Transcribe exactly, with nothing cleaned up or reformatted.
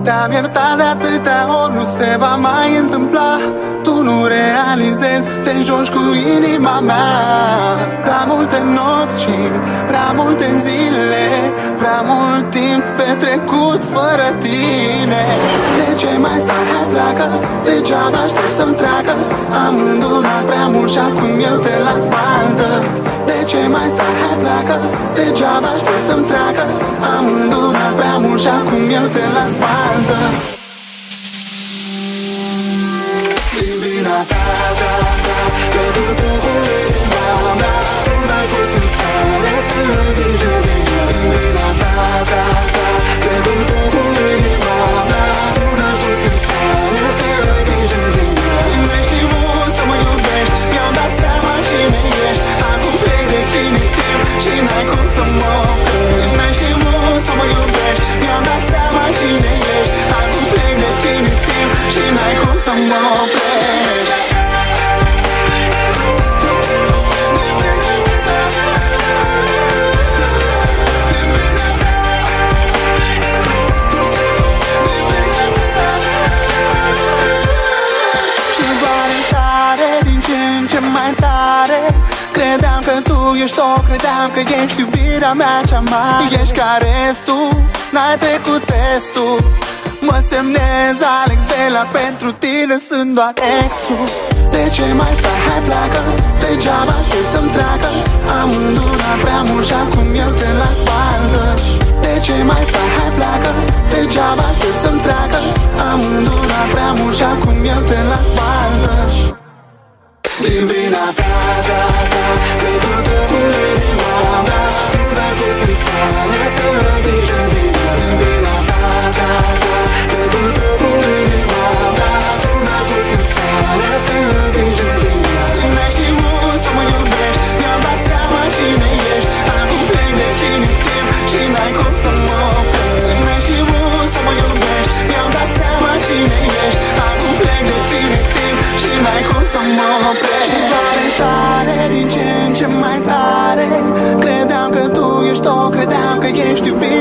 Te-am iertat de atâtea ori, nu se va mai întâmpla. Tu nu realizezi, te joci cu inima mea. Prea multe nopți și prea multe zile, prea mult timp petrecut fără tine. De ce mai stai, hai pleacă, degeaba aștept să-mi treacă. Am îndurat prea mult și acum eu te las baltă. De ce mai stai, hai pleacă, degeaba aștept să-mi treacă. Am îndurat prea mult și acum eu te las baltă. Din vina ta, ta, ta, trecut cu inima mea. Tu n-ai fost în stare să îngrijă de ea. Din vina ta, ta, ta, trecut cu inima mea. Tu n-ai fost în stare să îngrijă de ea. N-ai știut să mă iubești, mi-am dat seama cine ești. Acum plec definitiv și n-ai cum să mă oprești. N-ai știut să mă iubești, mi-am dat seama cine ești. Acum plec definitiv și n-ai cum să mă oprești. Și doare tare, din ce în ce mai tare. Credeam că tu ești o, credeam că ești iubirea mea cea mare. Ești ca restul, n-ai trecut testul. Mă semnez Alex Vela, pentru tine sunt doar exul. De ce mai stai, hai pleacă, degeaba aștept să-mi treacă. Am îndurat prea mult și acum eu te las baltă. De ce mai stai, hai pleacă, degeaba aștept să-mi treacă. Am îndurat prea mult și acum eu te las baltă. Din vina ta, ta, ta, trecută cu inima mea. Tu n-ai fost în stare să îngrijă de ea. Din vina ta, ta, ta, trecută cu inima mea. Tu n-ai fost în stare să îngrijă de ea. N-ai știut să mă iubești, mi-am dat seama cine ești. Acum plec definitiv și n-ai cum să mă oprești. N-ai știut să mă iubești, mi-am dat seama cine ești. Acum plec definitiv și n-ai cum să mă oprești. Și doare tare, din ce în ce mai tare. Credeam că tu ești o, credeam că ești iubit.